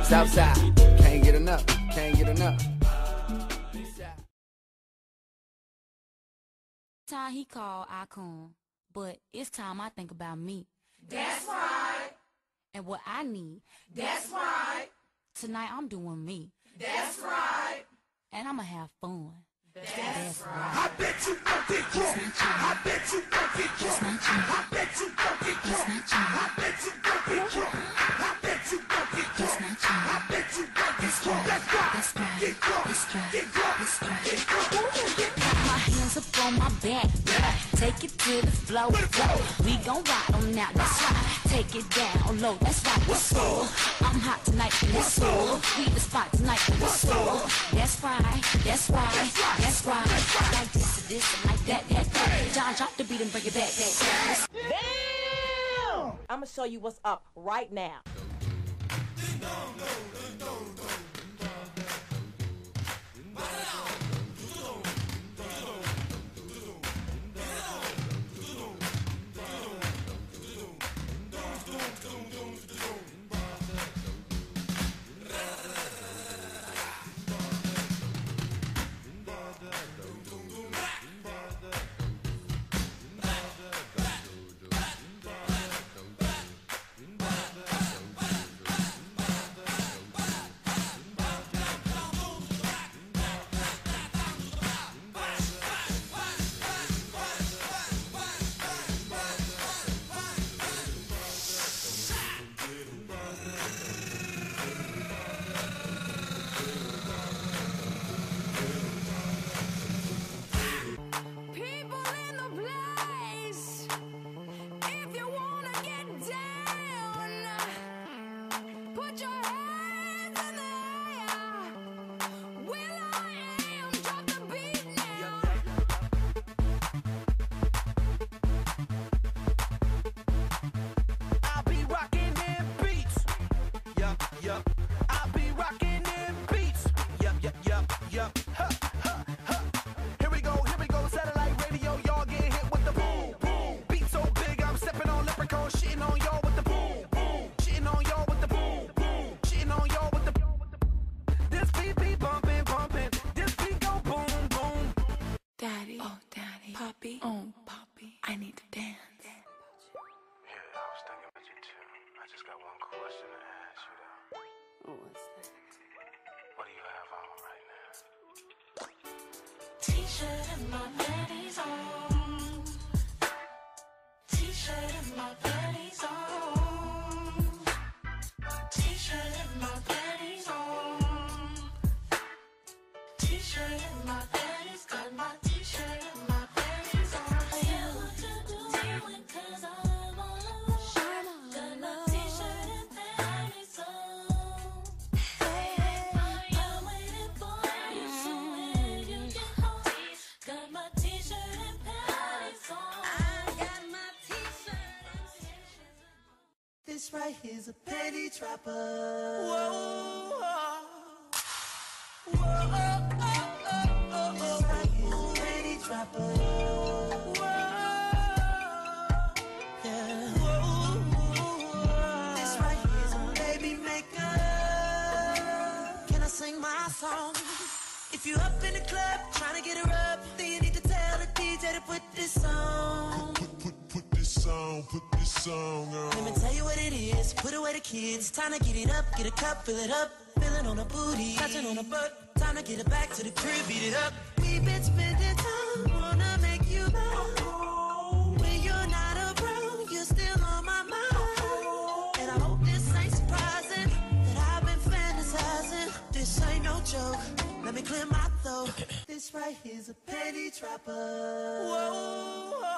Southside, can't get enough, can't get enough. Time he called, I come, but it's time I think about me. That's right. And what I need. That's right. Tonight I'm doing me. That's right. And I'ma have fun. That's right. I bet you won't get drunk. I bet you won't get drunk. I bet you won't get drunk. I bet you won't get drunk. I bet you won't get drunk. I bet you won't get drunk. That's right. Get drunk. Get drunk. Get drunk. Put my hands up on my back, take it to the floor. We gon' ride on out, that's right. Take it down low, that's right. What's up? I'm hot tonight in this soul. We the spot tonight in this soul. That's right, that's right, that's right. Like this and like that. John, drop the beat and bring it back. Damn! I'ma show you what's up right now. I need to dance. Yeah, I was thinking about you too. I just got one question to ask you though. What's that? What do you have on right now? T-shirt and my panties on. T-shirt and my panties on. T-shirt and my panties on. T-shirt and my panties, got my t-shirt and my panties on. Yeah, what you doing? 'Cause I'm all alone. Got my t-shirt and panties on. I'm waiting for you, so when you get home, got my t-shirt and panties on. I got my t-shirt and panties on. This right here's a panty dropper. Whoa. This right here's a panty dropper. Yeah. This right here's a baby maker. Can I sing my song? If you up in the club trying to get her up, then you need to tell the DJ to put this on. Put this song on. Let me tell you what it is. Put away the kids. Time to get it up. Get a cup, fill it up. Feeling on her booty, touching on her butt. Time to get it back to the crib, beat it up. We been spending time, wanna make you mine. When you're not around, you're still on my mind. And I hope this ain't surprising that I've been fantasizing. This ain't no joke. Let me clear my throat. This right here's a panty dropper. Whoa.